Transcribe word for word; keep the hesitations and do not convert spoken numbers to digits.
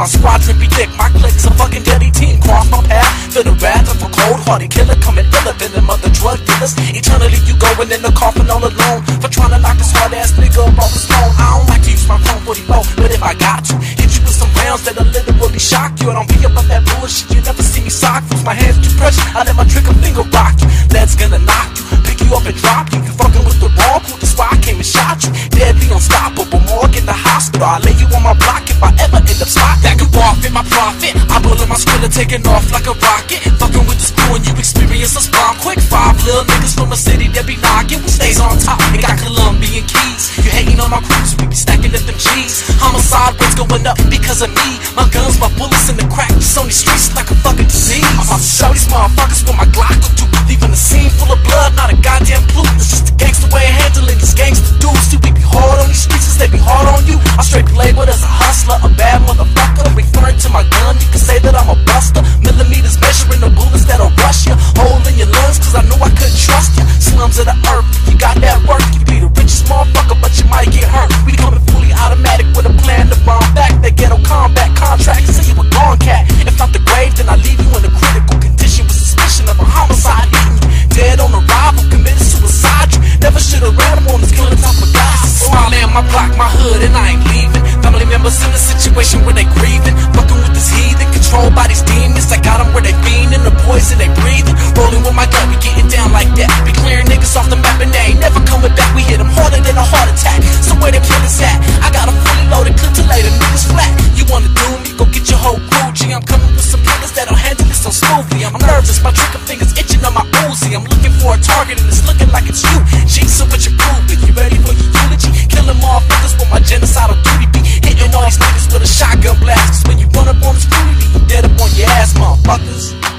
My squadron be thick, my clique's a fucking deadly team. Cross my path, feel the wrath of a cold-hearted killer coming iller than them other drug dealers. Eternally you going in the coffin all alone for trying to knock this hard-ass nigga up off his throne. I don't like to use my phone forty-four, but if I got to hit you with some rounds that'll literally shock you. I don't be about that bullshit, you never see me sock. Fools my hands too precious, I let my trigger finger rock you. Lead's gonna knock you, pick you up and drop you. You fucking with the wrong crew, that's why I came and shot you. Deadly unstoppable, morgue in the hospital. I lay you on my block if I ever end up spot. That could off in my profit, I bullet my skrilla taking off like a rocket. Fucking with the screw and you experience us bomb quick. Five little niggas from a city that be knocking, who stays on top and got Colombian keys. You hating on my crews, we be stacking up them G's. Homicide rates going up because of me. My guns, my bullets in the crack, it's on these streets like a fucking disease. I'm about to show these motherfuckers what my Glock will do. Leaving the scene full of blood, not a goddamn clue. It's just a gangster way of handling these gangster dudes. See, we be hard on these streets, they be hard on you. I straight be labeled as a hustler, a bad motherfucker. Referring to my gun, you can say that I'm a buster. Millimeters measuring the bullets that'll rush you. Hole in your lungs, cause I knew I couldn't trust you. Slums of the earth, you got that work. You be the richest motherfucker, but you might get hurt. We coming fully automatic with a plan to bomb back. That ghetto combat contract, say you a gone cat. If not the grave, then I leave you in a critical condition with suspicion of a homicide hitting you. Dead on arrival, committed suicide. You never should've ran him on this killing top of guys. Smiling on my block, my hood, and I ain't leaving. Family members in a situation where they grieving. Fucking with this heathen, controlled by these demons. I got them where they fiending, the poison they breathing. Rolling with my gun, we getting down like that. Be clearing niggas off the map and they ain't never coming back. We hit them harder than a heart attack. So where the killers at? I got a fully loaded clip to lay the niggas flat. You wanna do me? Go get your whole crew. G, I'm coming with some niggas that'll handle it so smoothly. I'm nervous, my trigger fingers itching on my Uzi. I'm looking for a target and it's looking like it's you. G, so what you proving? You ready for your eulogy? Killing motherfuckers with my genocidal duty. Be hitting all these niggas with a shotgun blast. Cause when you run up on this crew, you be dead up on your ass, motherfuckers.